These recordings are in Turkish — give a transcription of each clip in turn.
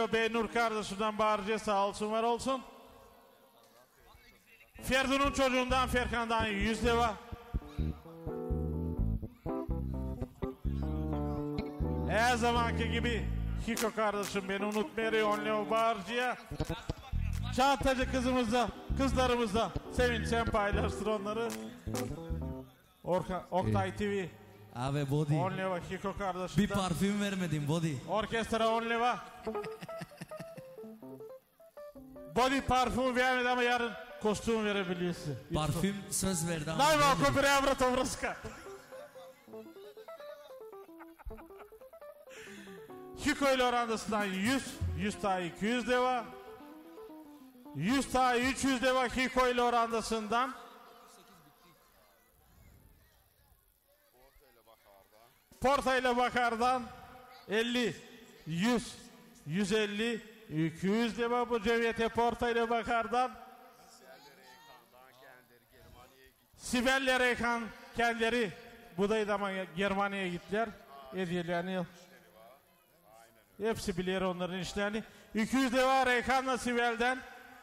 Beynur kardeşimden Bağırcı'ya sağ olsun var olsun. Ferdun'un çocuğundan Ferkan'dan 100 lira. Her zamanki gibi Hiko kardeşim beni unutmuyor 10 lira Bağırcı'ya. Çağatacı kızlarımızla sevinçten paylaştır onları. Oktay TV. Abi Body. 10 lira Hiko kardeşim. Bir parfüm vermedim Body. Orkestra 10 lira. Body parfümü vermedi ama yarın kostüm verebiliyorsun. Parfüm söz verdi ama. Najma oko bir evra tovrska. Hiko ile orandasından 100 ta 200 lira. 100 ta 300 lira Hiko ile orandasından. Porta ile Bakar'dan 50, 100, 150, 200 lira bu cemiyete Porta ile Bakar'dan. Sibel'le Reyhan kendileri Buday'da Germani'ye gittiler. Hediyelerini hepsi bilir onların işlerini. 200 lira Reyhan'la Sibel'den.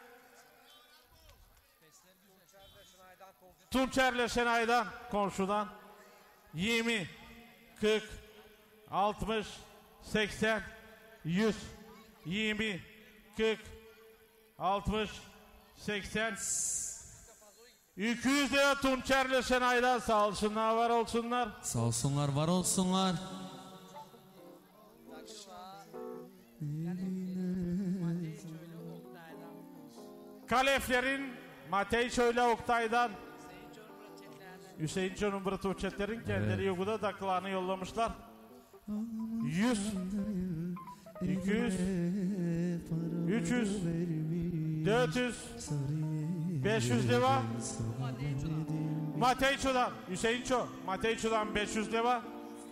Tunçer'le Şenay'dan komşudan 20, 40, 60, 80, 100, 20, 40, 60, 80, 200 lira Tunçer'le Şenay'dan sağ olsunlar var olsunlar. Sağ olsunlar var olsunlar. Kaleflerin Mateyço ile Oktay'dan Hüseyin Çorum Bıratuğçetlerin kendileri Yogu'da daklarını yollamışlar. 100, 200, 300, 400, 500 lira. Mateyço'dan Hüseyin Ço, Mateyço'dan 500 lira.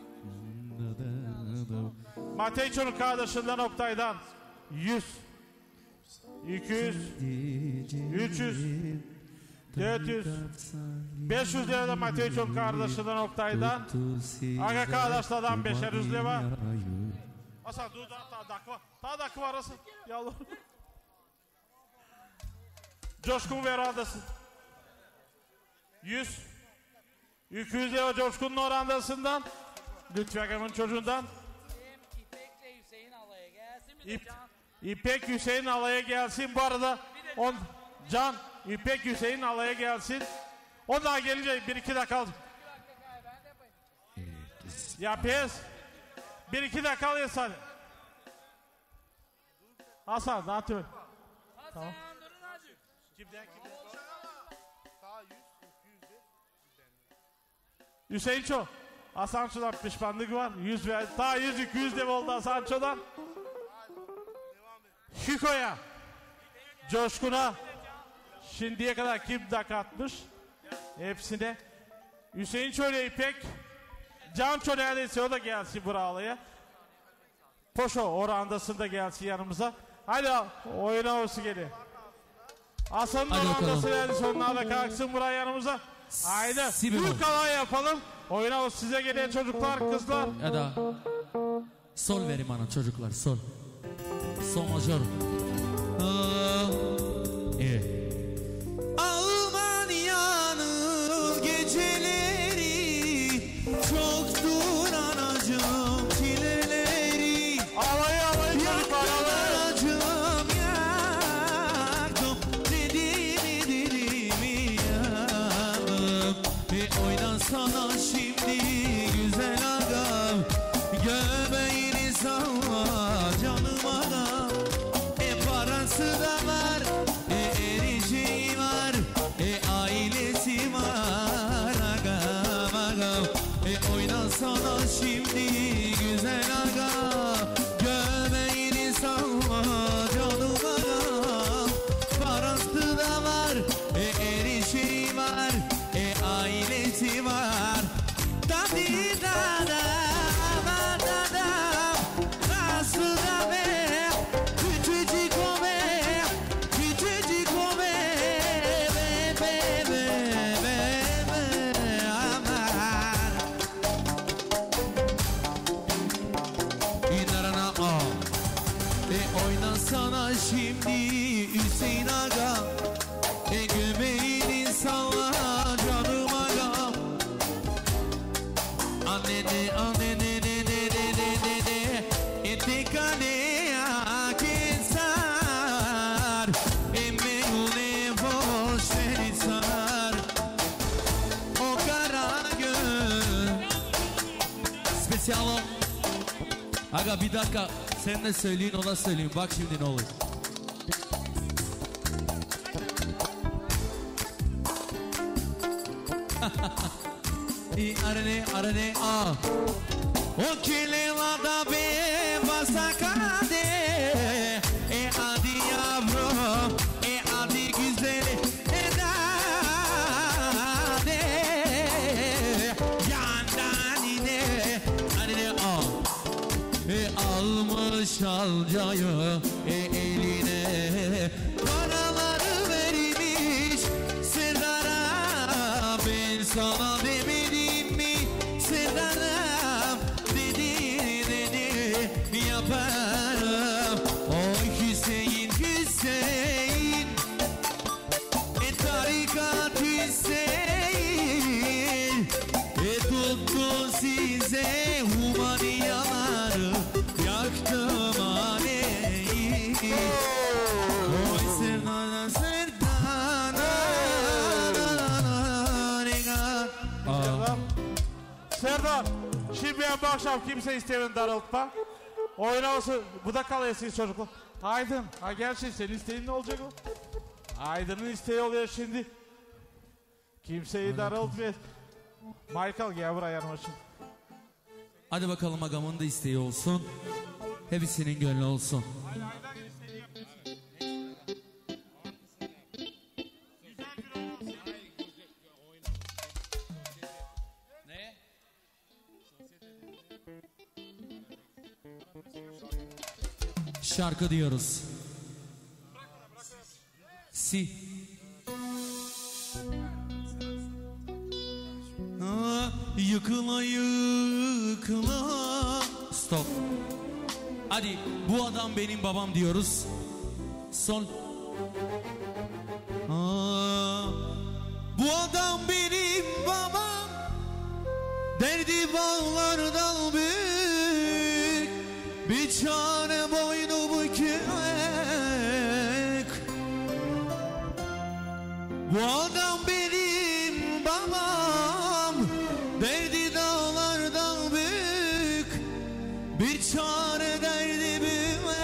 Mateyço'nun kardeşinden Oktay'dan 100, 200, 300, 400, 500 lira da Mateyço'nun kardeşinden Oktay'dan. Aga kardeşlerden 500 lira. Asa dur daha dakika arası. Yalvar. Coşkun ver adasın. 100, 200 lira Coşkun'un orandasından. Lütfi Agam'ın çocuğundan. İpek'le Hüseyin alaya gelsin bir de Can. İpek Hüseyin alaya gelsin. Bu arada Can İpek Hüseyin alaya gelsin. O daha gelince 1-2 dakika al. Ya pes. 1-2 dakika al hadi. Hasan ne yapıyorsun? Tamam. Durun azıcık. Kimden? Hüseyin Ço. Hasanço'dan pişmanlık var. 100 ver. Daha 100-200 dev oldu Hasanço'dan. Hiko'ya. Coşkun'a. Şimdiye kadar kim dakika atmış? Hepsine. Hüseyin Ço ile İpek. Can Ço neredeyse o da gelsin buralıya. Poşo orandasında gelsin yanımıza. Hadi oyuna olsun geliyor. Hasan'ın orandası neredeyse onlar da kalksın buraya yanımıza. Haydi büyük alay yapalım. Oyuna olsun size gelen çocuklar kızlar. Ya da sol verin bana çocuklar sol. Sol majör. İyi. Almanya'nın geceleri çoktur anacığım çileleri. Alayı çocuklar alayı. Anacığım yaktım dedimi yaktım. Oynasana şimdi güzel agam. Göbeğini salla canım agam. Parası da var, erişeği var, ailesi var agam agam. Oynasana şimdi güzel agam. Göbeğini salla canım agam. Parası da var, erişeği var, ailesi var. Oynasana şimdi Hüseyin Aga, göbeğini salla canım Aga. Annene annene ne ne ne ne ne ne etekane akensar emmeyune boş verisar o kara göz. Spesiyalım. Aga bir dakika, sen de söyleyin ona söyleyin, bak şimdi ne olur. Arane arane a o kilelada be basakade hadi yavrum hadi güzeli edade yandan yine arane a almış alcayı eline paraları vermiş Serdar'a. Ben sana demedim mi Serdar'a, dedi yaparım. Oy Hüseyin Hüseyin tarikat Hüseyin tuttu size humaniyaları, yaktım aleyhi. Oy Serdana Serdana Serdar, şimdi ben bu akşam kimse istemeyin darıltma. Oynaması, bu da kalıyorsunuz çocuklar. Aydın, ha gerçi senin isteğin ne olacak o? Aydın'ın isteği oluyor şimdi. Kimseyi darıltmayın. Michael gel buraya yanıma şimdi. Hadi bakalım agamın da isteği olsun. Hepsinin gönlü olsun. Ne? Şarkı diyoruz. Si. Yıkıla yıkıla. Stop. Hadi bu adam benim babam diyoruz. Sol. Bu adam benim babam, derdi bağlardan büyük, bir çare boynu bükük. Bu adam benim babam, derdi dağlardan büyük, bir çare derdi büyük.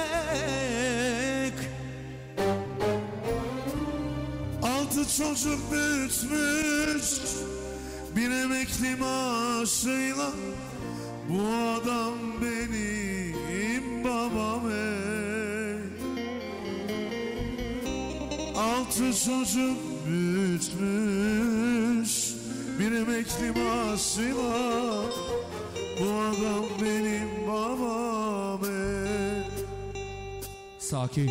Altı çocuk büyütmüş bir emekli maaşıyla. Bu adam benim babam ey. Altı çocuk büyütmüş bir emekli maaşıyla. Bu adam benim babam ey. Sakin.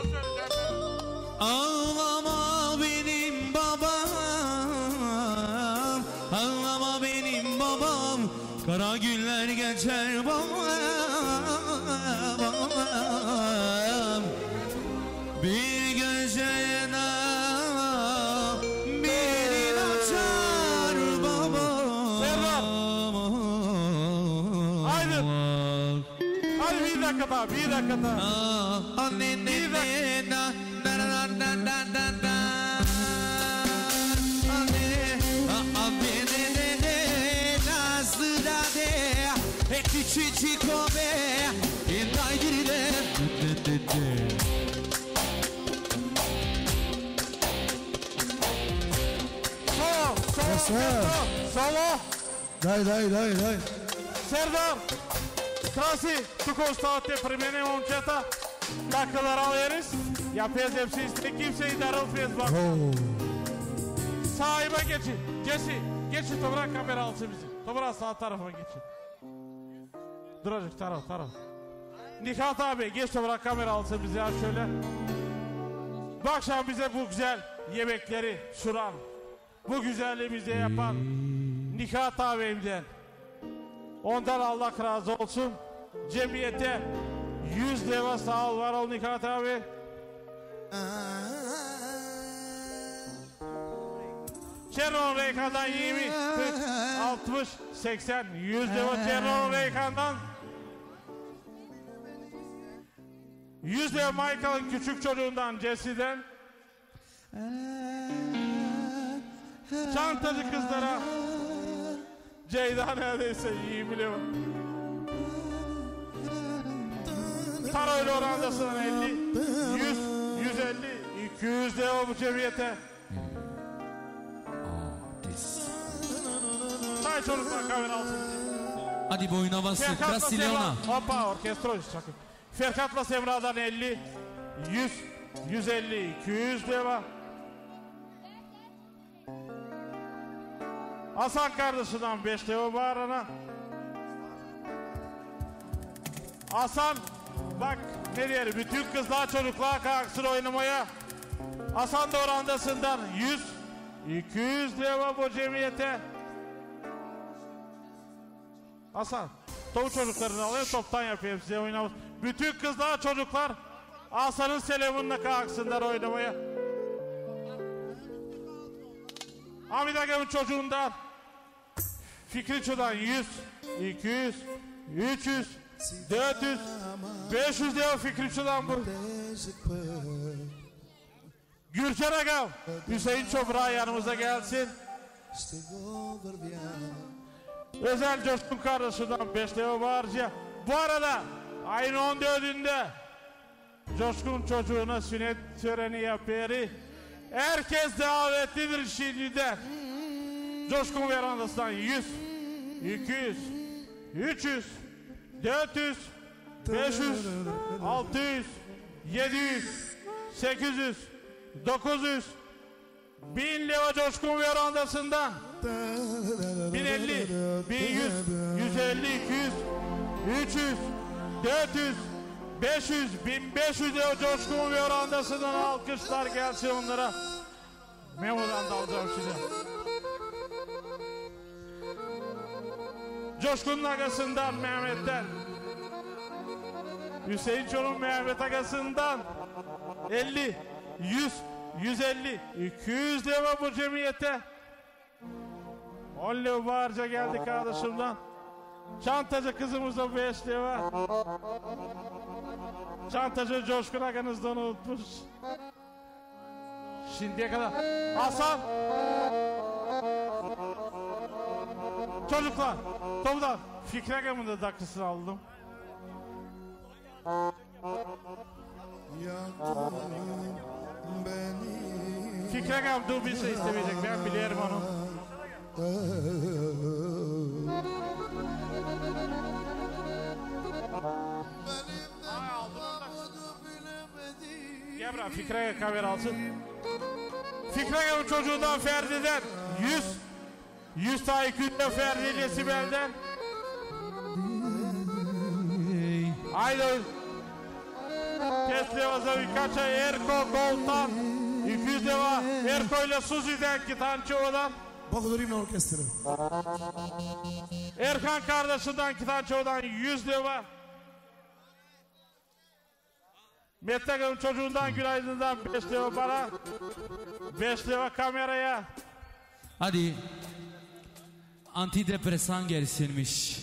Ağlama benim babam, ağlama benim babam, kara günler geçer babam. Bir gecede bir açar babam. Haydi. Hadi bir dakika daha, bir dakika daha. Solo. Dai. Serdar. Trasi, tu constate primene momčeta. Dakikalar alıyoruz. Yapıyoruz hepsi iste. Kimseyi darıltmayız bak. Sahibe geçin. Geçin toprak kamera alsın bizi. Toprak sağ tarafa geçin. Duracık taraf. Nihat abi geç toprak kamera alsın bizi ya şöyle. Bu akşam bize bu güzel yemekleri sunan, bu güzelliği bize yapan Nihat abimden. Ondan Allah razı olsun. Cemiyete 100 lira sağ ol var ol Nihat abi. Çernon Reykan'dan 20, 40, 60, 80, 100 lira Çernon Reykan'dan. 100 lira Michael'ın küçük çocuğundan Jesse'den. Çantacı kızlara Ceyda neredeyse 20 lira. Taroyla orandasından 50, 100, 150, 200 lira bu cemiyete. Say çocuklar kamera alsın. Hadi boyuna bastır. Castiglione. Hoppa orkestro sakın. Ferkat'la Semra'dan 50, 100, 150, 200 lira. Hasan kardeşinden 5 lira bağırana. Hasan bak ne diyelim bütün kızlar çocuklar kalksın oynamaya. Hasan da orandasından 100, 200 lira bu cemiyete. Hasan tavuk çocuklarını alayım toptan yapayım size oynamaz. Bütün kızlar çocuklar Hasan'ın selamınla kalksınlar oynamaya. Hamid Agam'ın çocuğundan Fikri Ço'dan 100, 200, 300, 400, 500 lira Fikri Ço'dan bu. Gürcan Agam, Hüseyin Çobra yanımıza gelsin. Özel Coşkun kardeşinden 5 lira varca. Bu arada ayın 14'ünde Coşkun çocuğuna sünnet töreni yapıyor. Herkes davetlidir şimdiden. Coşkun verandasından 100, 200, 300, 400, 500, 600, 700, 800, 900, 1000 lira Coşkun verandasından. 1050, 1100, 150, 200, 300, 400, 500, 1500 lira Coşkun ve orandasından alkışlar gelsin onlara. Memo'dan da alacağım size. Coşkun'un agasından Mehmet'ten. Hüseyin Çorum Mehmet agasından 50, 100, 150, 200 lira bu cemiyete. 10 lira bağırca geldi kardeşimden. Çantacı kızımıza 5 lira. Çantacı Coşkun Aganız'dan unutmuş. Şimdiye kadar. Hasan. Çocuklar. Toplan. Fikri Agam'ın da dakikasını aldım. Fikri Agam dur bir şey istemeyecek. Ben biliyorum onu. Gebra Fikri'ye kamera alsın. Fikri'nin çocuğundan Ferdi'den 100 taykünde Ferdi'yle Sibel'den. Haydi. Tesli Vazavika'ça Erko Goltan 200 lira. Erko ile Suzi'den Kitançoğlu'dan. Благодарим на оркестра. Erkan kardeşinden Kitançoğlu'dan 100 lira. Metlak'ın çocuğundan Günaydın'dan 5 lira para. 5 lira kameraya. Hadi antidepresan gelsinmiş.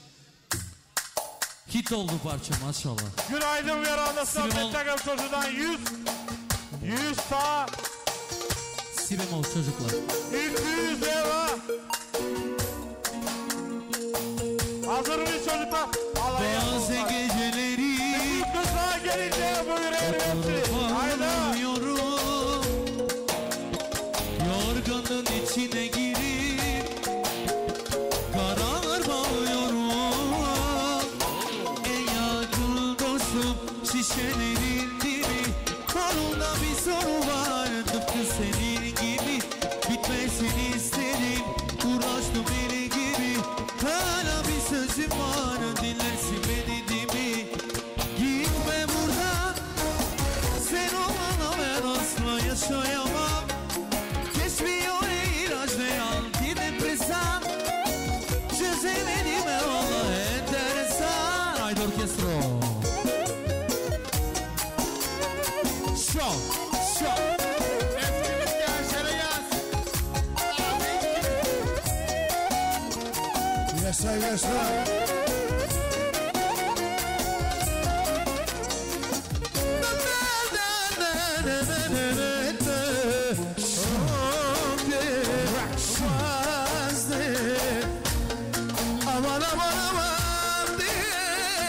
Hit oldu parça maşallah. Günaydın veranasından Metlak'ın çocuğundan 100 sağ. Si bemol çocuklar. 200 lira. Hazır mıyız çocuklar? Bazı geceleri kızlar gelince buyurun hepsi. Haydi. Yorganın içine girip karar bağlıyorum. En yakın dostum şişelerin dibi. Kolunda bir soru var tıpkı senin gibi. Bitmesini istedim uğraştım deli gibi. Hala bir sözüm var dinlersin beni değil mi? Gitme buradan sen olmana ben asla yaşayamam. Kesmiyor ilaç ne antidepresan. Çözemedim valla enteresan. Haydi orkestro. Şov. Şov. Etkinlik gençlere gelsin. Yaşa yaşa. Aman aman aman diye.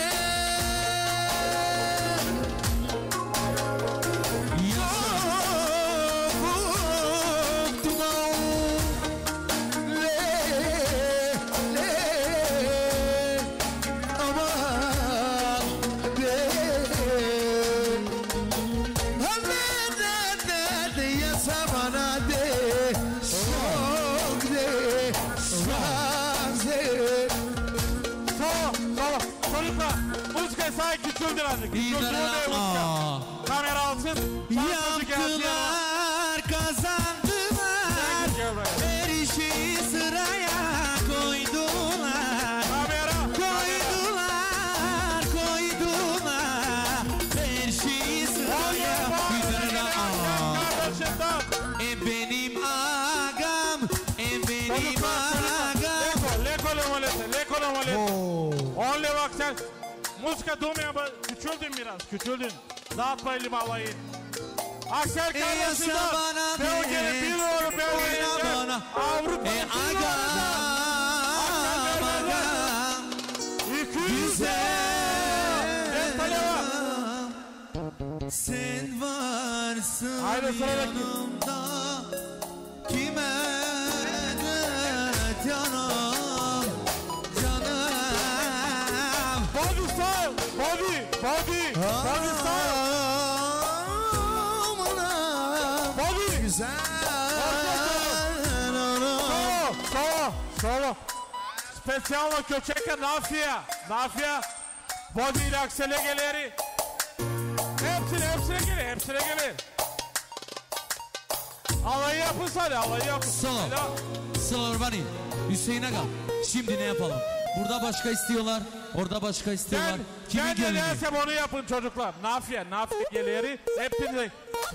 Çocuklar, müzikayı sağ küçüldür azıcık. Kamera alsın. Yaptılar, kazandılar, her işi sıraya koydular. Koydular, her şeyi sıraya. Benim ağam, benim ağam. Leko nomolete. Only bak sen. Müzika durmaya küçüldün biraz, küçüldün. Dağıtma elimi alayım. Aksel kardeşim da Belge'nin bir doğru Belge'nin Avrupa Ağam, 200 sen varsın haydi sıradaki. yanımda. Kime dert yanım, canım. Body style, body style. Body. Güzel. Solo. Specijalno Köçeka Nafija. Body ile Aksel'e geleri. Hepsine gelir. Alayı yapın sadece, alayı yapın. Solo Urbani. Hüseyin Aga. Şimdi ne yapalım? Burada başka istiyorlar. Orada başka istiyorlar. Kimin Ben de gönlünü? nersem onu yapın çocuklar. Nafija geleri. Hepinize.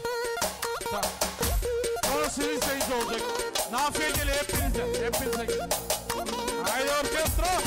Sonra sizin sayıcı olacak. Nafija gelir hepinize. Haydi orkestra.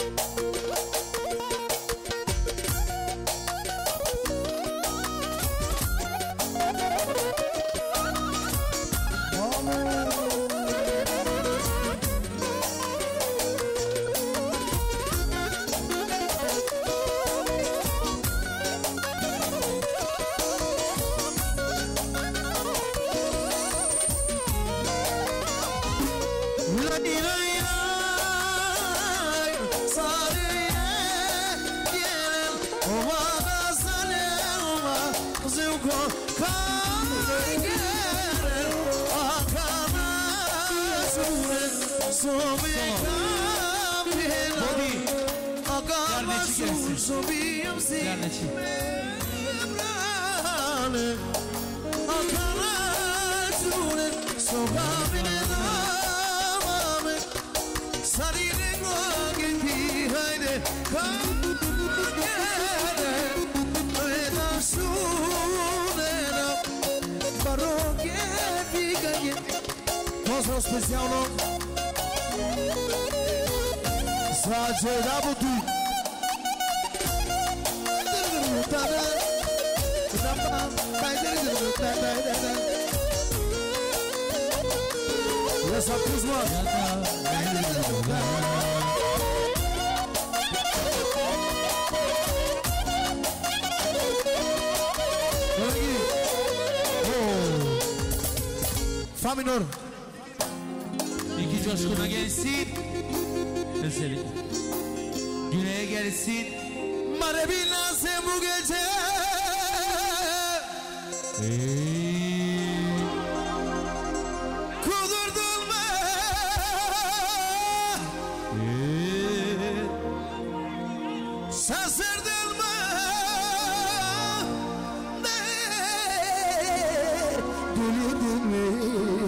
Specijalno za Đeda Budu. Jesam Kuzma. Fa minor. İki coşkuna gelsin. Özellikle. Güney'e gelsin. Marebilna sen bu gece. Kudurdun mu? Şaşırdın mı? Delirdin mi?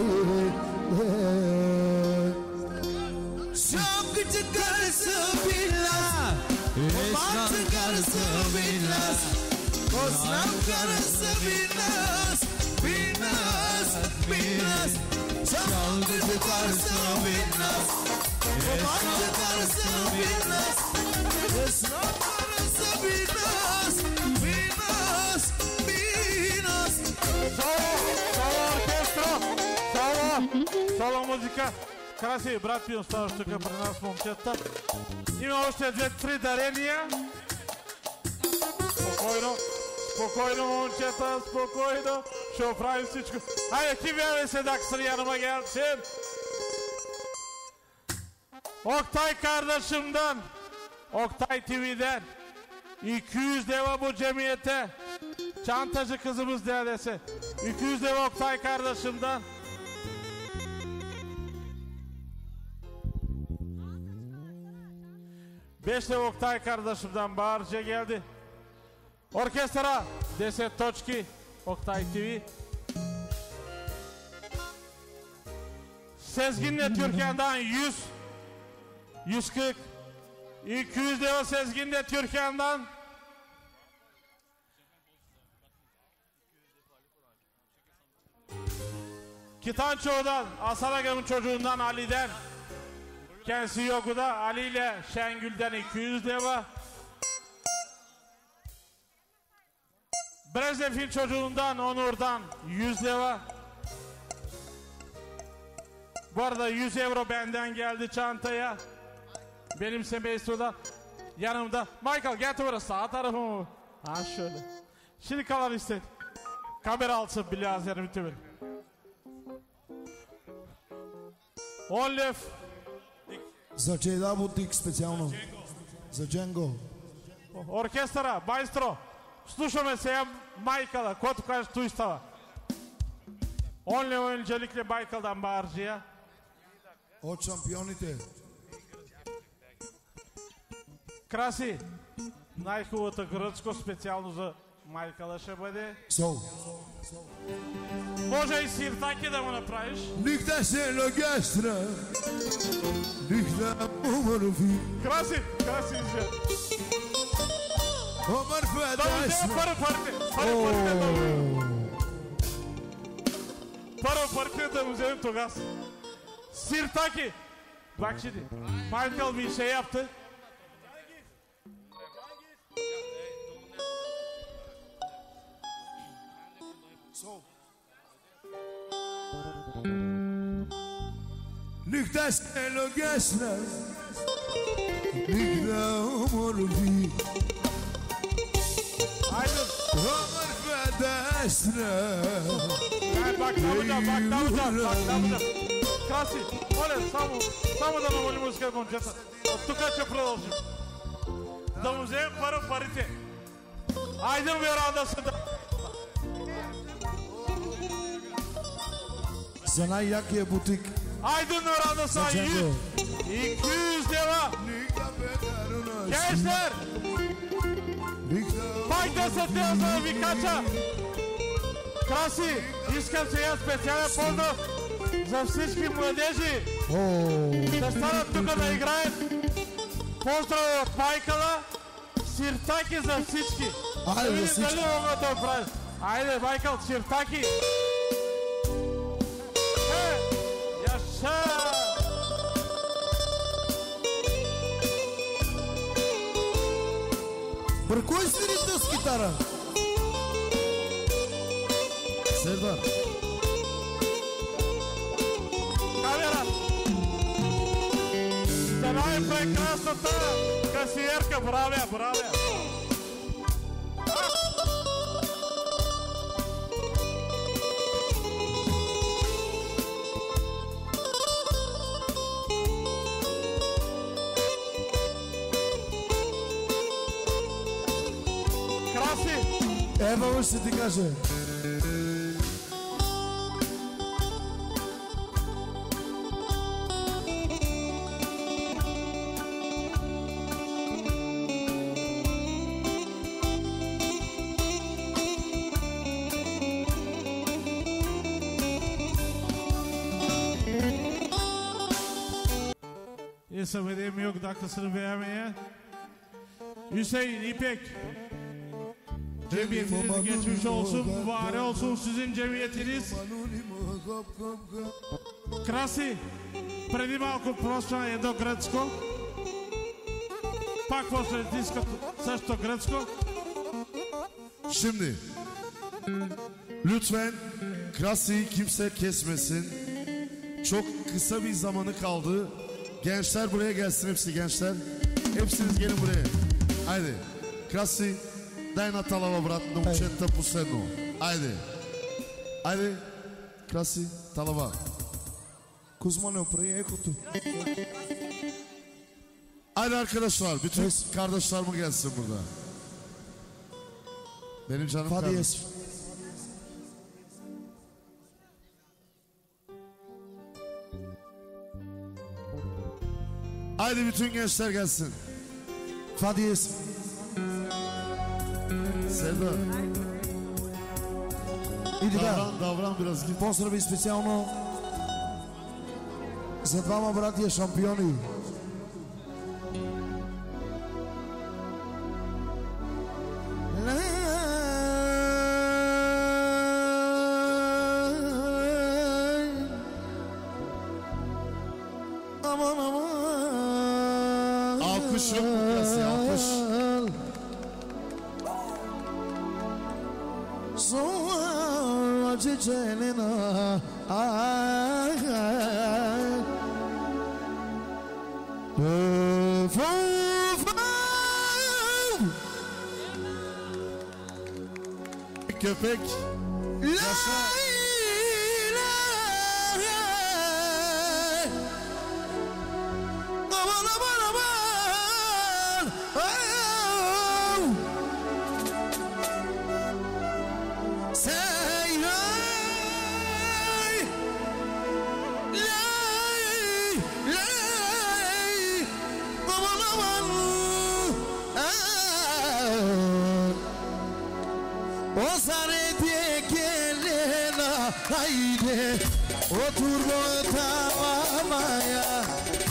Çok küçük karısı billah. Romantik karısı billah. Osman karısı Binnaz, Binnaz, Binnaz. Çalgıcı karısı Binnaz, Romancı karısı Binnaz. Osman karısı Binnaz, Binnaz, Binnaz. Solo orkestro, solo muzika. Красиви брати оставаш тук при нас, момчета. Има още 2-3 дарения. Спокойно, спокойно, момчета, спокойно. Ще оправим всичко. Хайде, kim yani Sedaksır yanıma gelsin. Oktay kardeşimden, Oktay TV'den 200 deva bu cemiyete. Çantacı kızımız neredeyse. 200 deva Oktay kardeşimden. Beş de Oktay kardeşimden bağırıcıya geldi. Orkestra 10 точки Oktay TV. Sezgin'le Türkiye'den 100, 140, 200 deva Sezgin'le Türkiye'den. Kitanço'dan, Asaragam'ın çocuğundan Ali'den. Kendisi yok da Ali ile Şengül'den 200 deva. Brezdev'in çocuğundan Onur'dan 100 deva. Bu arada 100 euro benden geldi çantaya. Benim semestroda yanımda. Michael getir burası sağ tarafımı. Ha şöyle. Şimdi kalan istedim. Kamera alsın bilazerimi tümün. 10 lев. За Джейда Бутик специално. За Дженго. Оркестъра, майстро. Слушаме сега Майкъла, който каже той става. Онли öncelikle Майкълдан bağırıcıya. От шампионите. Краси, най-хубавата гръцко специално за Майкъла ще бъде. Сол. Може и сиртаки да му направиш. Нихта се логестра. Нихта умърви. Краси, краси же. Умърва Да му вземе първо партия да му вземем тогава. Sirtaki. Bak şimdi. Michael bir şey yaptı. Nihta se logestra. Nihta umърви. Aydın. Умърва дестра. Yani bak ne yapacağım, bak ne yapacağım, bak ne yapacağım. Краси, моля, само да намали музика, момчета. От тук ще продължим. Да му вземем първо парите. Айде ми рада се да... За най-якия бутик. Айде ми рада се 100 200 deva. Gençler, faydası teyze викача. Краси, искам сега специален поздрав за всички младежи. Да станат тук да играят. Поздрав от Майкъла. Сиртаки за всички. Айде да за видим всички. дали могат да правят. Айде, Майкъл, сиртаки. Яша! Бъркой свирите с китара. Сердар. Камера! За най-прекрасната касиерка, бравя, бравя! Краси! Ева ще ти каже. Sabedem yok dakikasını beğenmeye. Hüseyin İpek. Cemiyetiniz geçmiş olsun, mübarek olsun sizin cemiyetiniz. Краси, преди малко прочна едно гръцко. Пак после диското също гръцко. Şimdi lütfen Krasi'yi kimse kesmesin. Çok kısa bir zamanı kaldı. Gençler buraya gelsin, hepsi gençler. Hepsiniz gelin buraya. Haydi. Krasi, дай на талава брат на момчета последно. Haydi. Haydi. Krasi, талава. Kuzma ne yapıyor ekotu? Haydi arkadaşlar, bütün kardeşlerim gelsin burada. Benim canım kardeşim. Haydi bütün gençler gelsin. Fadiyes. Serdar. Davran biraz git. Поздрави специално за двама братия шампиони. Alkış yok mu burası? Alkış. Köpek. Yaşa. Haydi otur bu tavamaya.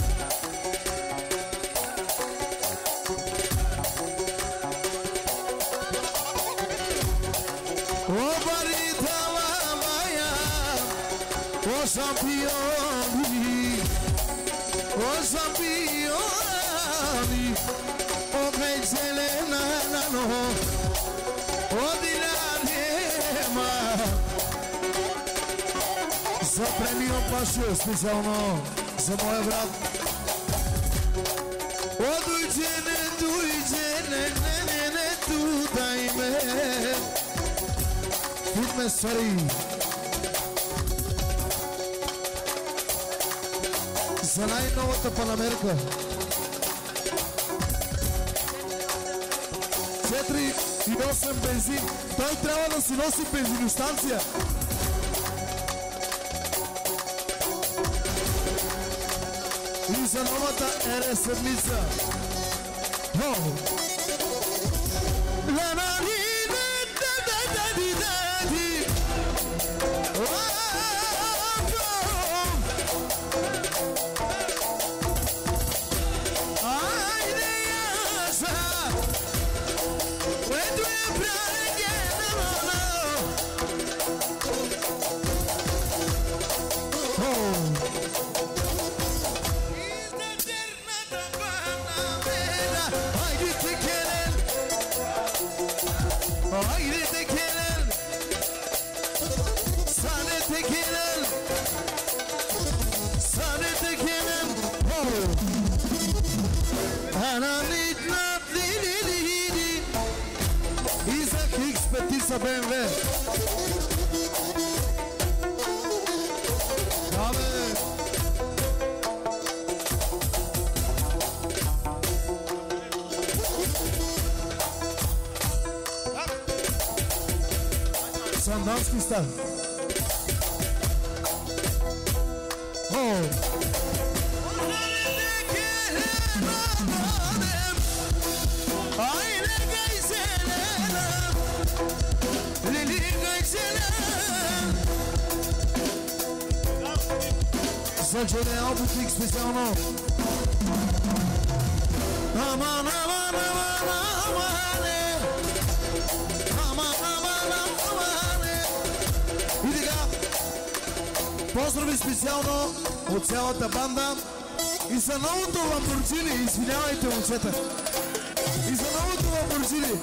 O bari tavamaya. O şampiyoni. O şampiyoni. O becele nanano. O dilanema. За премиум пашу, специално за моя брат. О, дойде, не, тудай ме. Тут ме свари. За най-новата панамерка. 4,8 бензин. Той трябва да си носи бензиностанция. И за новата РС-ница. Petisa BMW. Amen. Sandanski star. Oh. За Дженеал бутик специално. Aman aman aman aman aman Поздрави специално от цялата банда и за новото Ламборджини, извинявайте момчета. И за новото Ламборджини.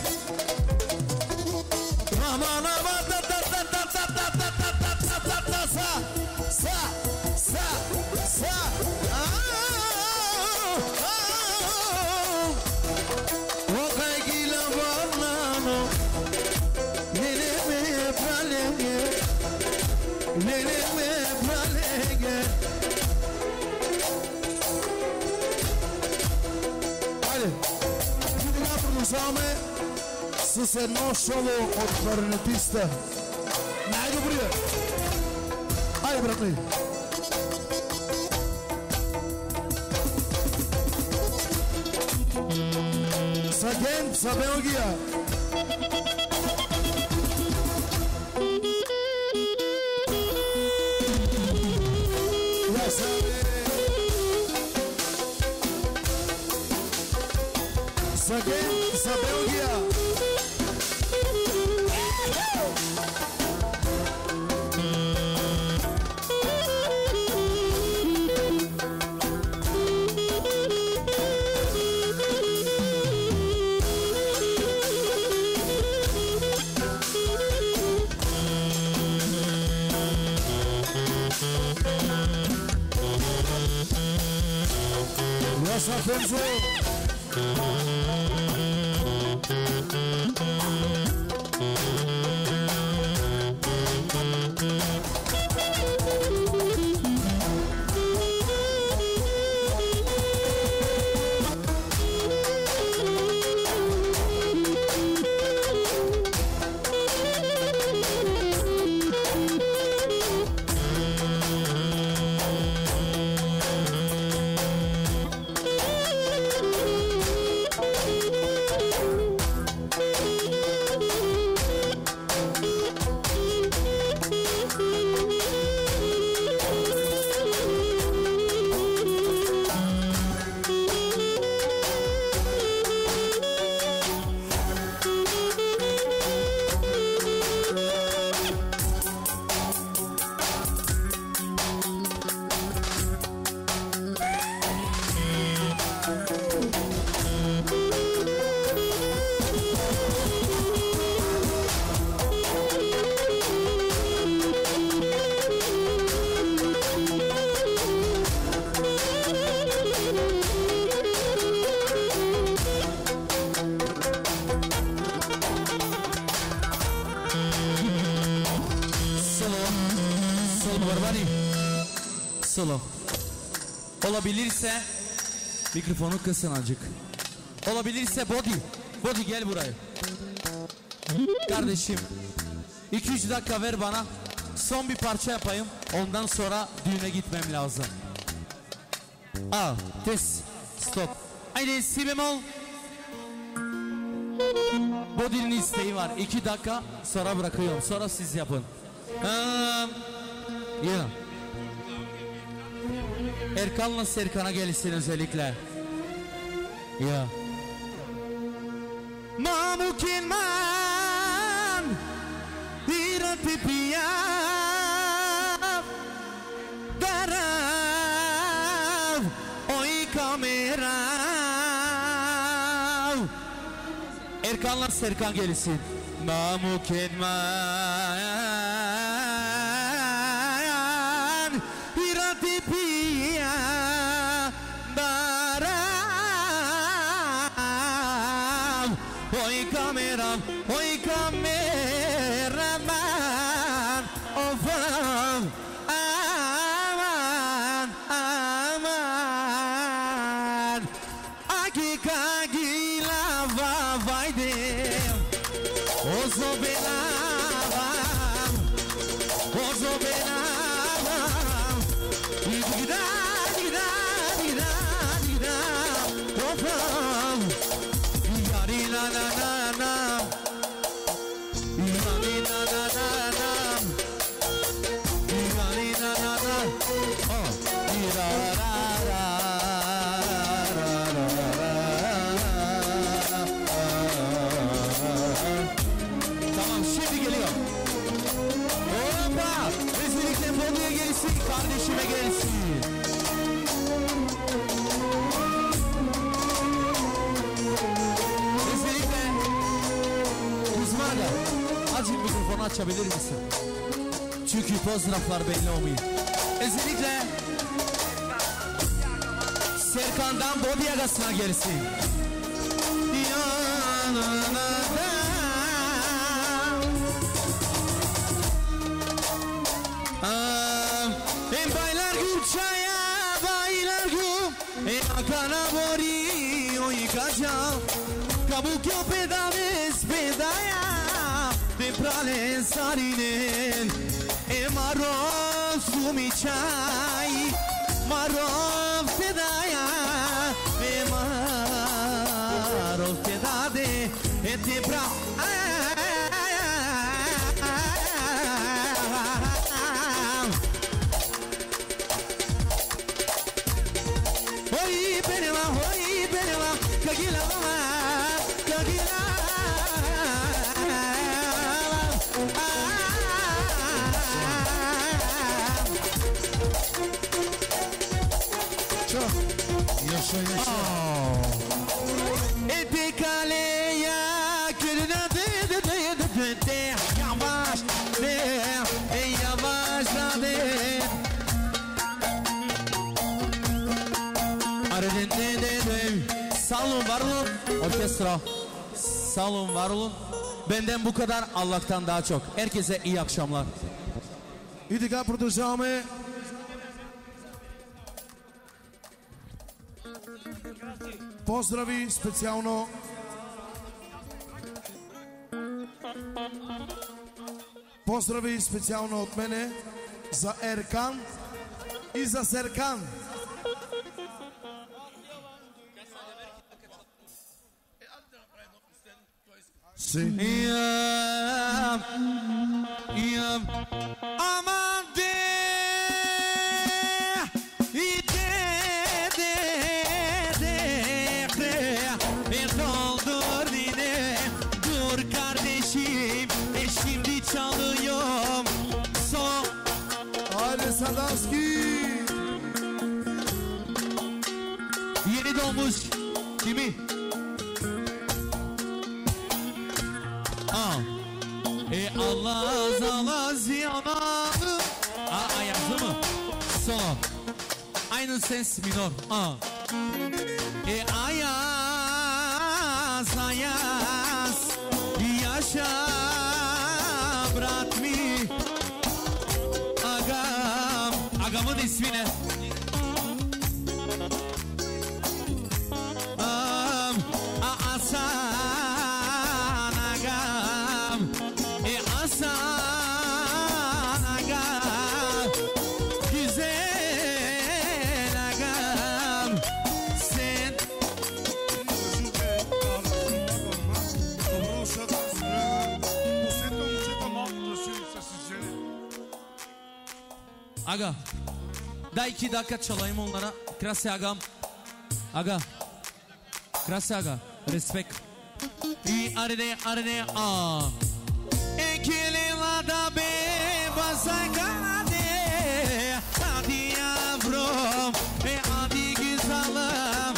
Продължаваме с едно шоу от кларнетиста. Най-добрия! Айде, братни! За Гент, за Белгия! За Гент, за Белгия! Nossa Fenzo! Solo. Olabilirse mikrofonu kısın azıcık. Olabilirse Body gel buraya. Kardeşim 2-3 dakika ver bana. Son bir parça yapayım. Ondan sonra düğüne gitmem lazım. Test. Stop. Haydi si bemol. Body'nin isteği var. 2 dakika sonra bırakıyorum. Sonra siz yapın. Yeah. Erkan'la Serkan'a gelsin özellikle. Ya. Mamukin man Hiratipiya Darav Oy kamera Erkan'la Serkan gelsin. Mamukin man Hiratipiya Oy kameraman, of aman, akika gila vavaydim, ozo benavam, gida, of yari la la la la. Tamam şimdi geliyor. Hoppa! gelsin, kardeşime gelsin. Kesinlikle. Kuzma da azıcık mikrofonu açabilir misin? Çünkü fotoğraflar belli olmuyor. Özellikle Serkan'dan Body Agas'ına gelsin. Baylar gül çaya, baylar gül akana bori o yıkaca kabuk yo pedales pedaya de prale sarinen marov sumi çay marov pedaya marov pedade de pra Yaşa yaşa. Epikaleya külüne de yavaş de yavaş de sağ olun var olun orkestra sağ olun var olun benden bu kadar Allah'tan daha çok herkese iyi akşamlar. И така продължаваме. Поздрави специално от мене за Еркан и за Серкан. Sim. Aman de doldur yine dur kardeşim şimdi çalıyorum son. Haydi Sadanski. Yeni doğmuş kimi? Allah ziyanı. Yazdı mı? Son. Aynı ses minor. Ayaz yaşa brat mi? Agamın ismi ne? Hasan agam Hasan agam güzel agam sen Aga da 2 dakika çalayım onlara Krasi agam Aga Krasi aga respekt İyi arede İkili lada be basangade hadi yavrum hadi güzelim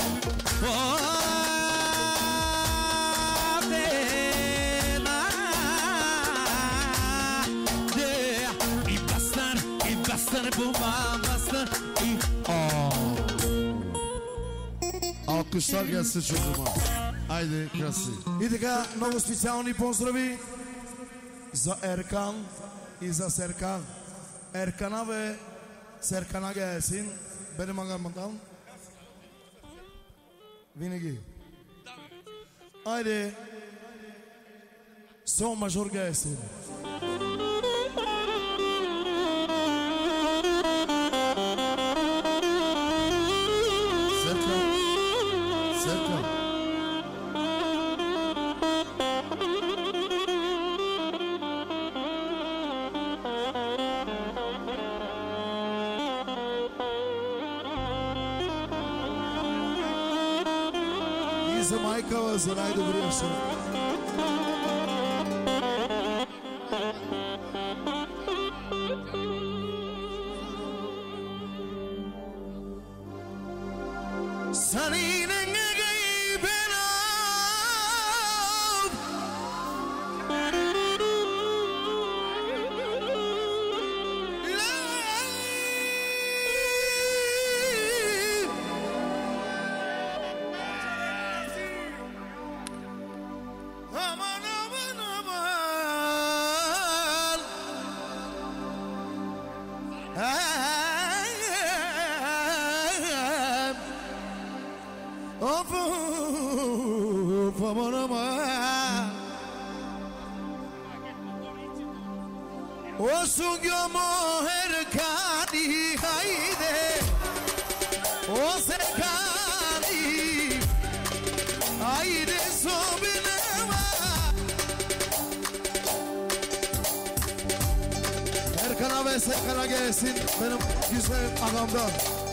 İbastır bu bastır Alkışlar gelsin çocuğuma. Haydi Krasi. И така, много специални поздрави за Еркан и за Серкан. Erkan'a ve Serkan'a gelsin. Benim agamdan. Винаги. Haydi. Son major gelsin. Serkan. И за майка, за най-добрия сън. Sunny Erkan'a ve Serkan'a gelsin benim güzel anamdan.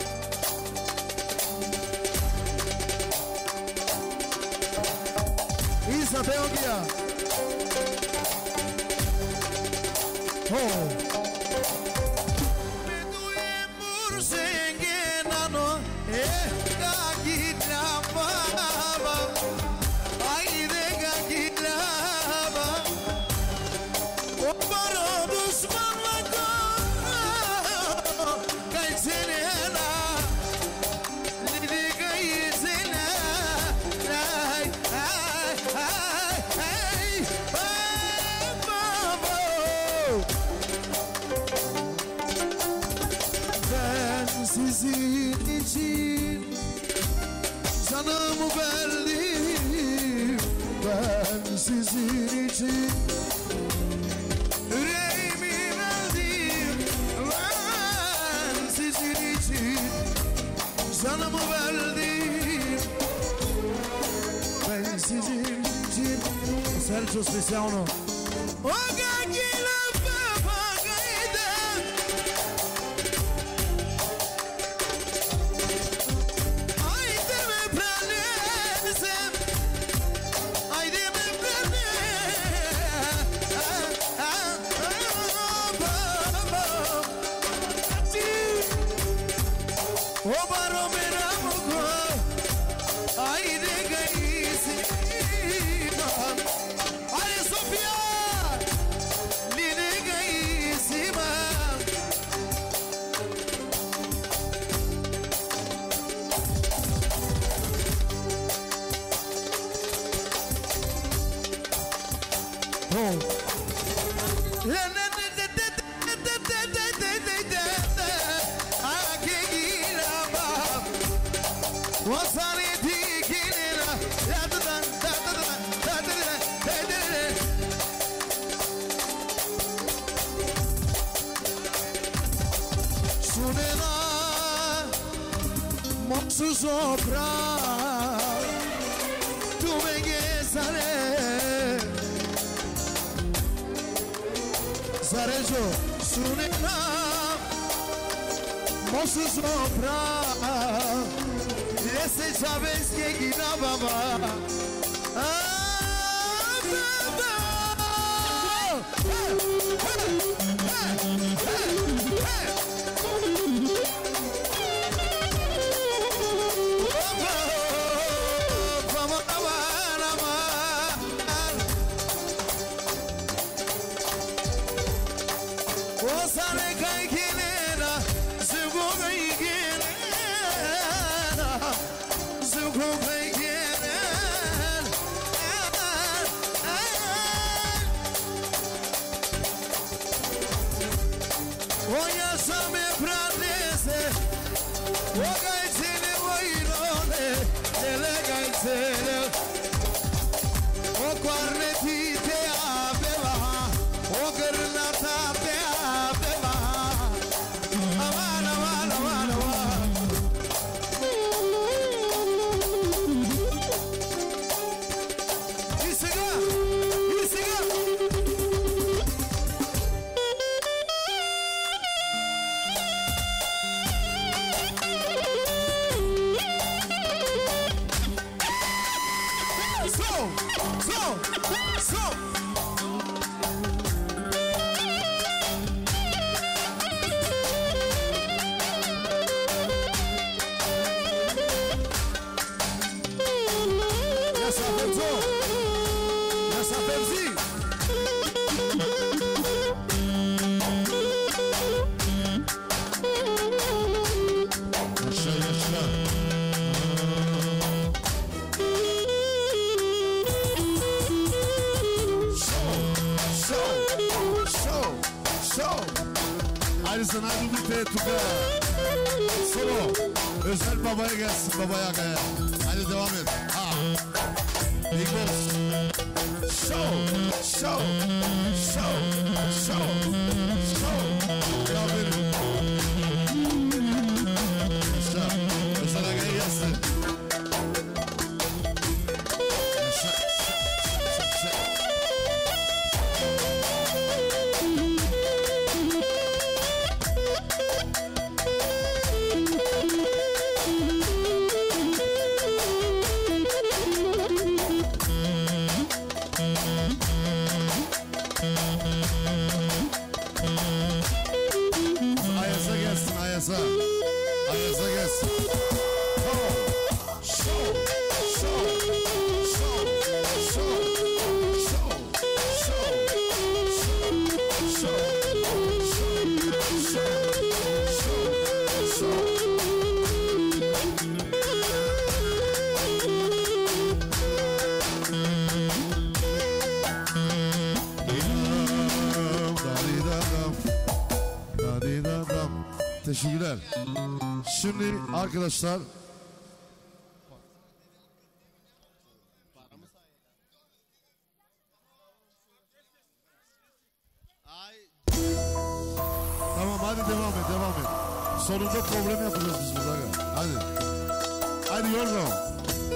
İsa Teogia. Oh. Sizin için canımı verdim, ben sizin için yüreğimi verdim, ben sizin için canımı verdim, ben sizin için. Sergio Speciano. Sopra tu me gesare Sarejo sunena mosu sopra ese sabes que gira baba Haydi sana birlikte Tuka. Solo. Özel babaya gelsin, babaya agaya. Hadi devam et. Ha. Big Boss. Show. Show. Show. Show. Show. Ya benim. İşte özel agaya gelsin. Ayaz'a gelsin, Ayaz'a. Ayaz'a gelsin. Tamam. Show, show, show, show, show, show, show, show, show, show. Teşekkürler. Şimdi arkadaşlar tamam hadi devam et, devam et. Sonunda problem yapacağız biz burada. Hadi. Hadi yolda.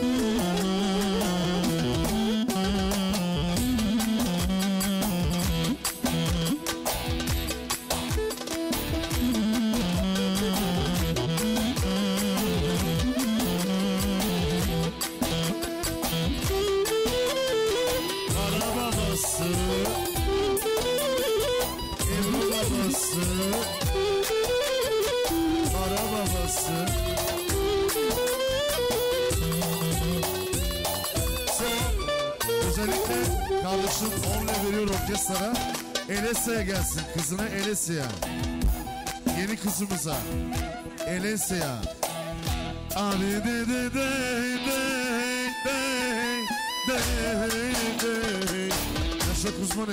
Ebru babası, para babası. Özellikle kardeşim 10 veriyor orkestraya. Elesa'ya gelsin, kızına Elesa'ya. Yeni kızımıza Elesa'ya. Abi de de de de de de de. Yaşa Kuzman'ı.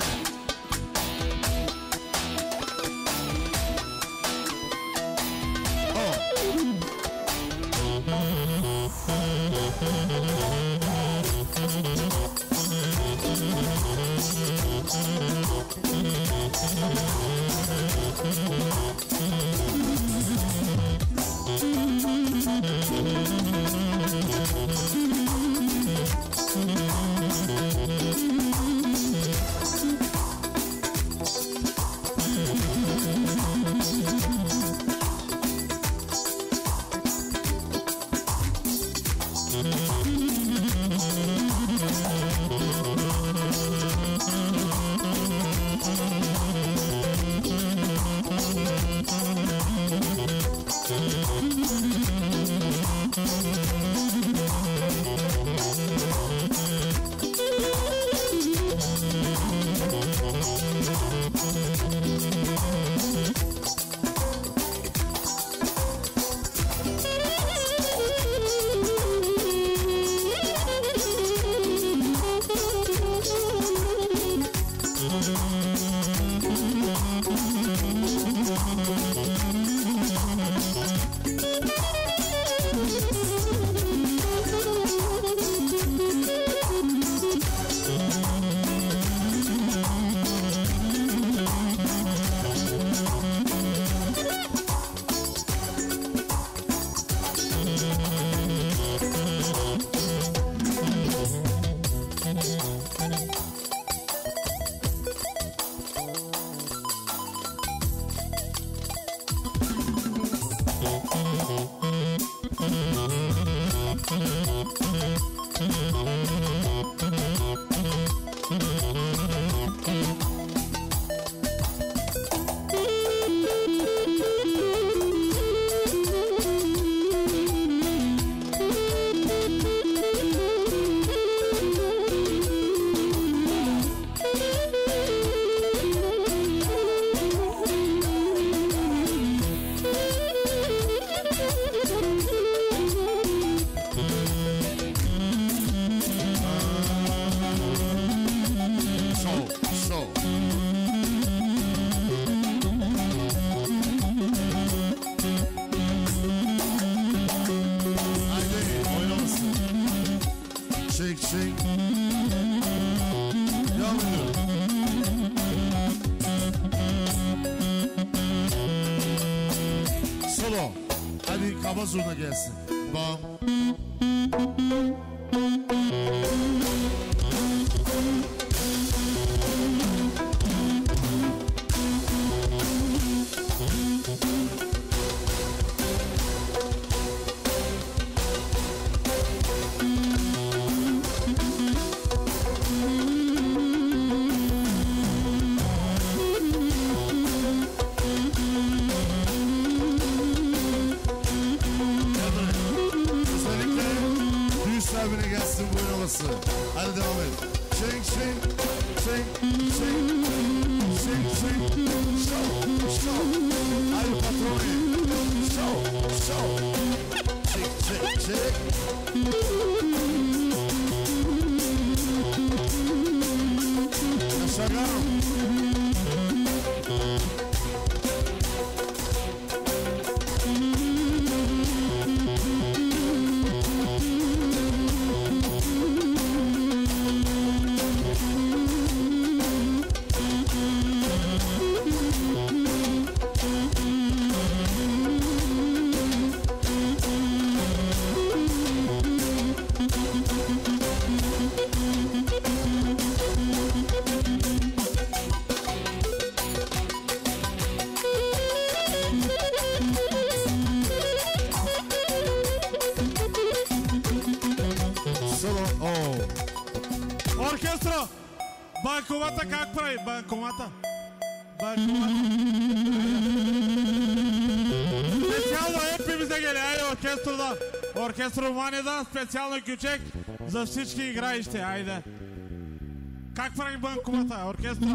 solo. Hadi kaba zurna gelsin. Bam. Hadi devam et. Shake, shake, shake, shake, shake, shake, show, show. Hadi patroni. Show, show. Shake, shake, shake. Aşağı. Orkestro, bankomata kalk parayı, bankomata. Bankomata. Специално hepimize geliyor, haydi orkestrodan. Orkestro Romanya'dan специално küçük za всички играещи, haydi. Как прави банкомата, оркестра?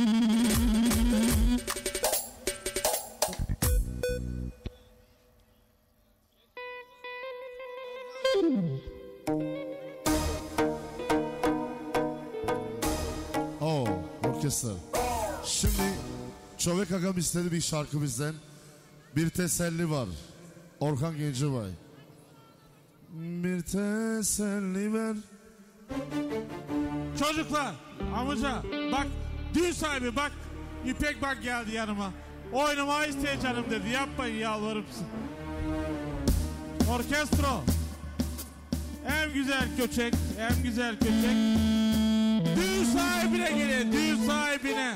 Orkestra. Şimdi Çovek Agam istedi bir şarkı bizden. Bir teselli var. Orhan Gencebay. Bir teselli ver. Çocuklar, amca bak düğün sahibi bak İpek bak geldi yanıma. Oynamayı isteyeceğim dedi. Yapmayın yalvarırım size. Orkestro. En güzel köçek, en güzel köçek. Düğün sahibine gelin, düğün sahibine.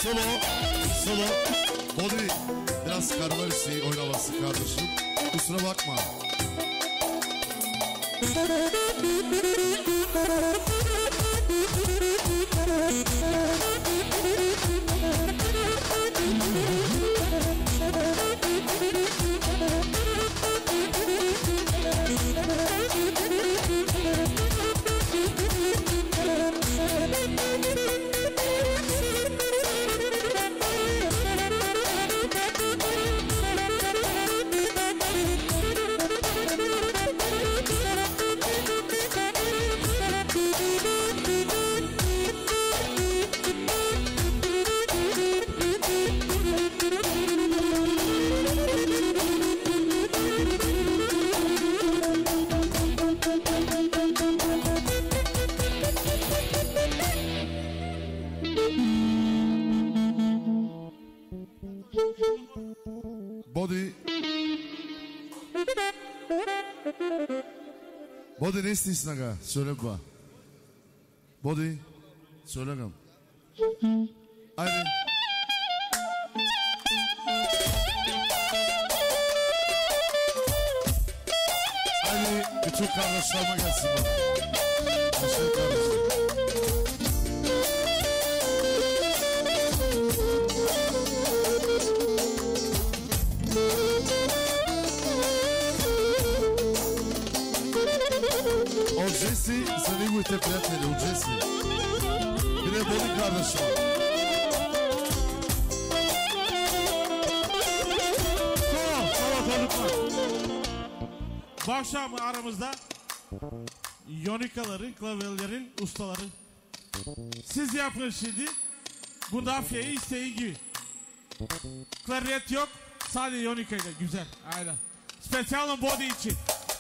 Solo. Body biraz karılar oynaması kardeşim. Kusura bakma. Body ne istiyorsun aga? Söyle bana. Body. Söyle agam. Haydi. Haydi bütün kardeşlerime gelsin bana. Teşekkür kardeşim. O Jesse, zanimujte prijatelji, u Jesse. Bir de Body kardeşim. Bu akşam aramızda Yonikaların, klavyelerin ustaları. Siz yapın şimdi. Bu nafyayı isteği gibi. Klarnet yok, sadece Yonika'yla güzel. Aynen. Spesiyalın Body için.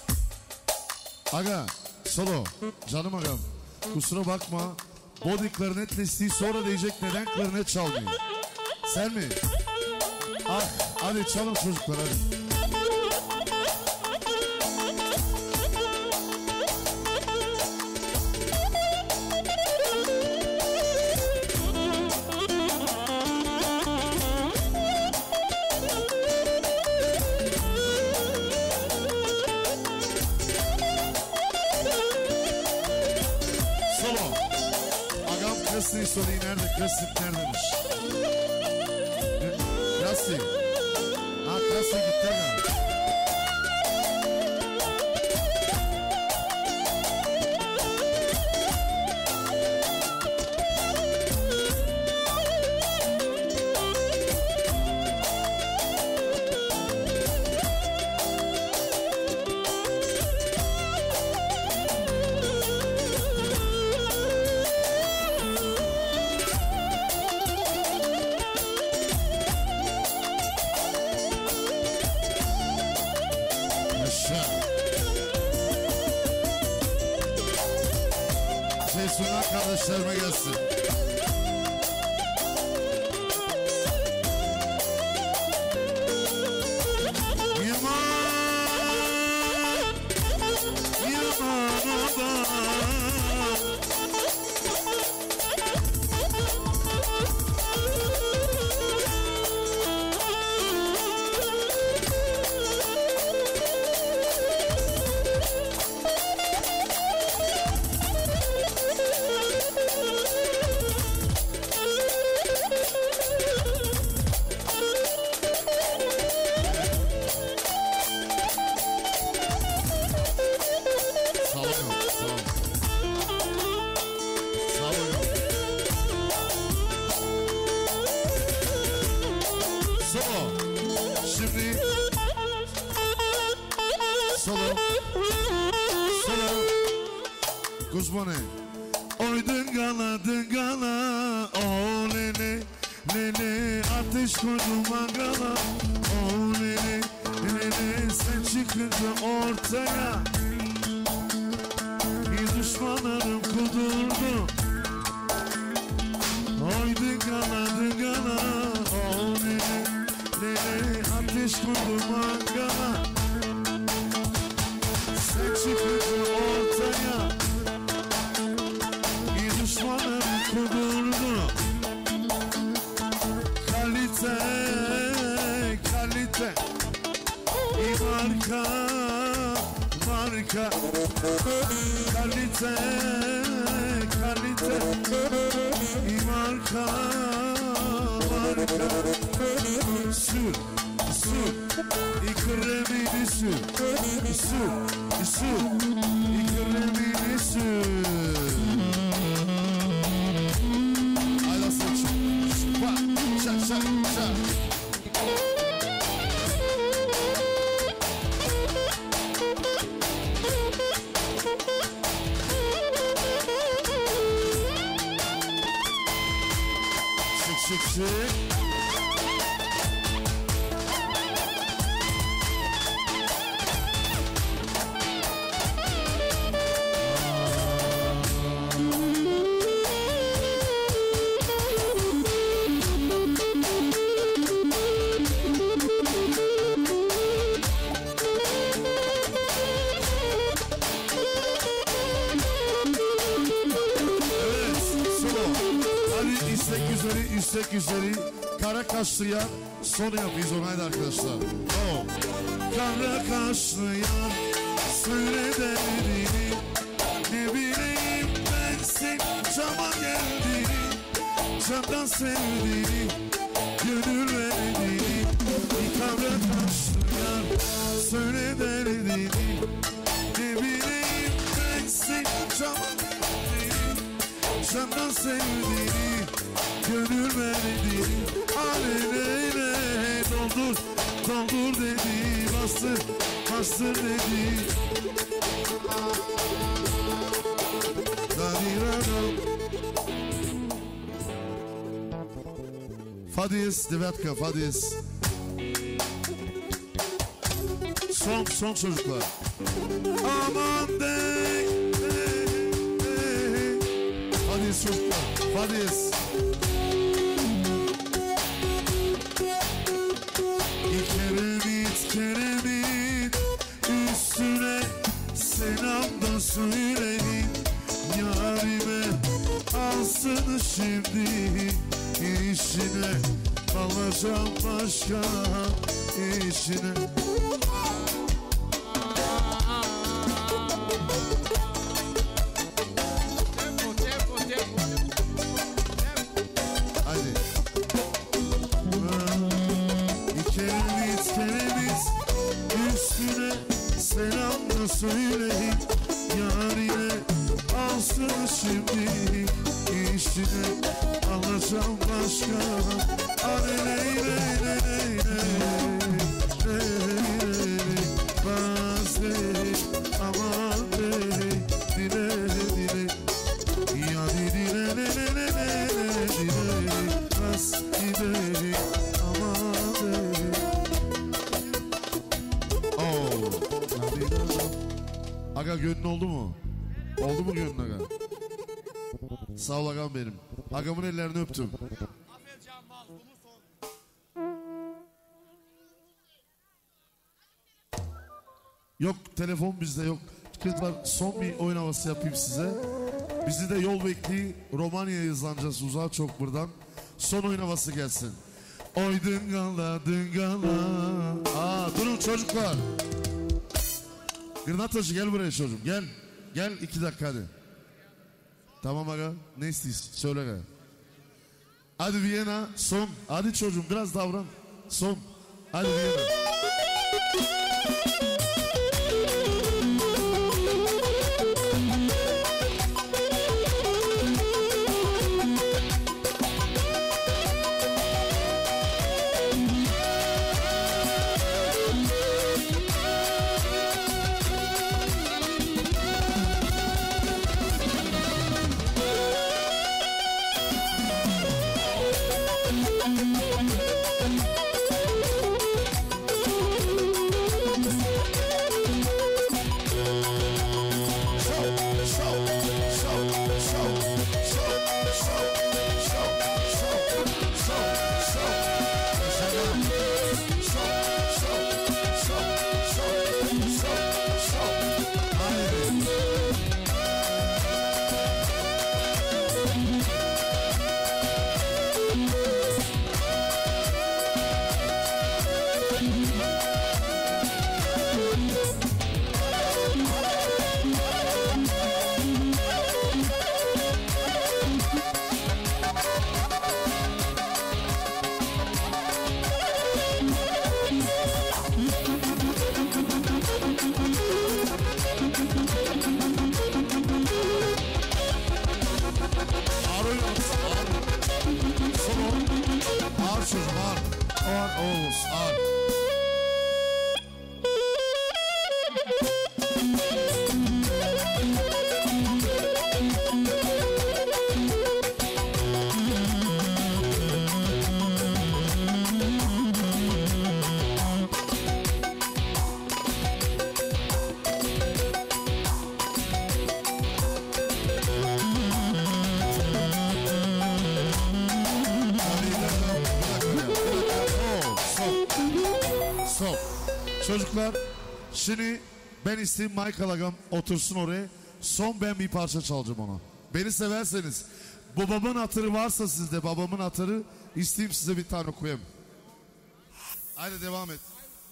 Aga, solo, canım agam. Kusura bakma. Body klarnet listeyi sonra diyecek neden klarnet çalmıyor. Sen mi? Ah, hadi çalın çocuklar hadi. Krasni'yi sorayım nerede? Krasnik neredemiş? Krasni. Ha Krasni gitti aga. Sunlar kardeşlerime gelsin. Kuzmane. Oy dıngala, oh nene, ateş koydum mangala. Oh nene, sen çıkınca ortaya. Düşmanlarım kudurdu. Oy dıngala, oh nene, ateş koydum mangala. Sen çıkınca ortaya. Düşmanım kudurdu. marka kalite kalite marka marka sür sür ikremini sür sür sür ikremini sür ayla saç şak şak şak şak şık şık. İstek üzeri kara kaşlıya son yapıyoruz onu haydi arkadaşlar. Oh. Kara kaşlıya söyle derdini ne bileyim ben sen cama geldiğini candan sevdiğini gönül verdiğini kara kaşlıya söyle derdini ne bileyim ben sen cama geldiğini candan sevdiğini gönül verdi, aleyhine doldur, doldur dedi, bastır, bastır dedi. Fadis, devatka, Fadis. Son çocuklar. Aman dey, Fadis çocuklar, Fadis. Keremit üstüne selam da söyleyin yarime alsın şimdi işine alacağım başka işine. Söyleyin yarine alsın şimdi işine alacağım başka aman dile dile ya dile dile bas dile aman Aga gönlün oldu mu? Oldu mu gönlün aga? Sağ ol agam benim. Agamın ellerini öptüm. Yok telefon bizde yok. Kızlar son bir oyun havası yapayım size. Bizi de yol bekliyor. Romanya'ya hızlanacağız uzağa çok buradan. Son oyun havası gelsin. Oy dıngala dıngala. Durun çocuklar. Gırnatacı gel buraya çocuğum gel. Gel 2 dakika hadi. Tamam aga ne istiyorsun söyle aga. Hadi Viyana son. Hadi çocuğum biraz davran. Son. Hadi Viyana. Oğuz. Ağır. Stop. Çocuklar şimdi ben isteyeyim Michael Agam otursun oraya. Son ben bir parça çalacağım ona. Beni severseniz babamın hatırı varsa sizde babamın hatırı isteyeyim size bir tane koyayım. Haydi devam et.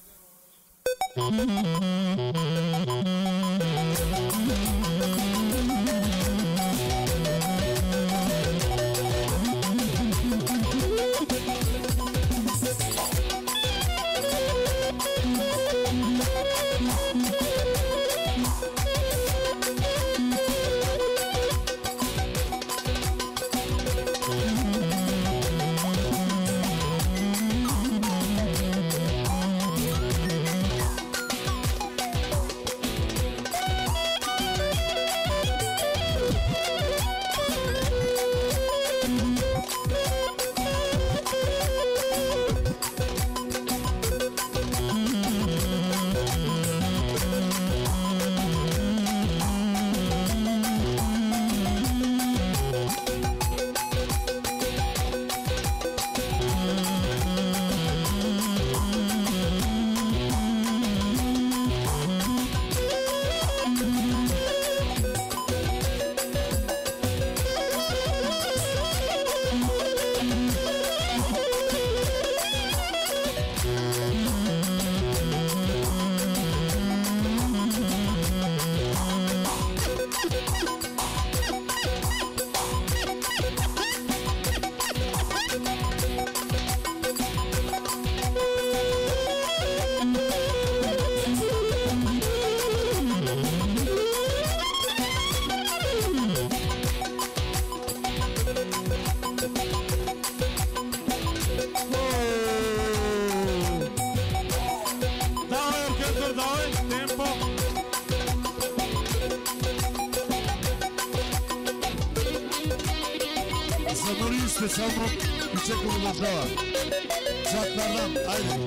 Salmon yüksek konularda var. Çatlardan haydi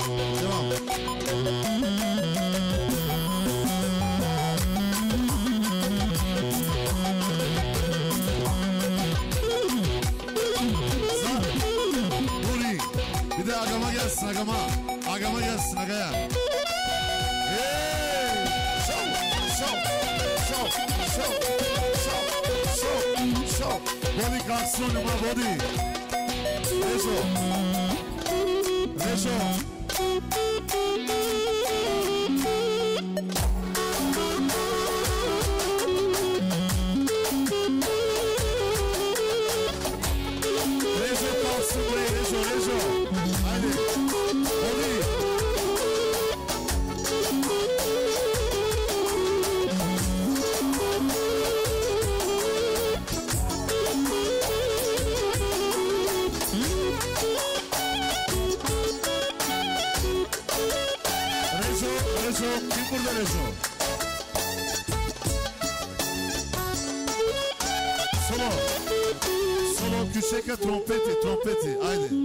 devam. Nuri bir de agama gelsin agama. Agama gelsin agaya. Hey! Show. Body kalksın önüme body. Rezo. Rezo kalsın buraya Rezo. Haydi. Body. Kim burada Rezo? Solo küçük trompeti. Haydi.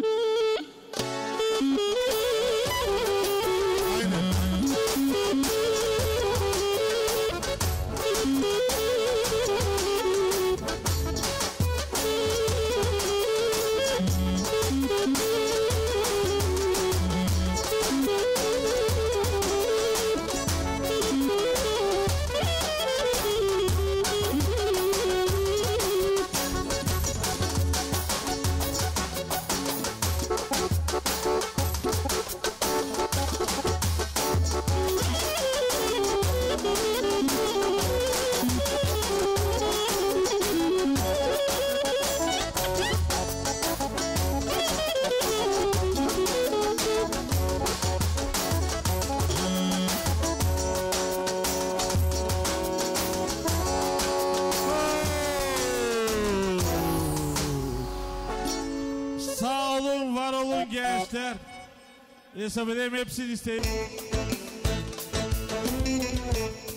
Sağ olun, var olun gençler. Neyse benim hepsini isteyeyim.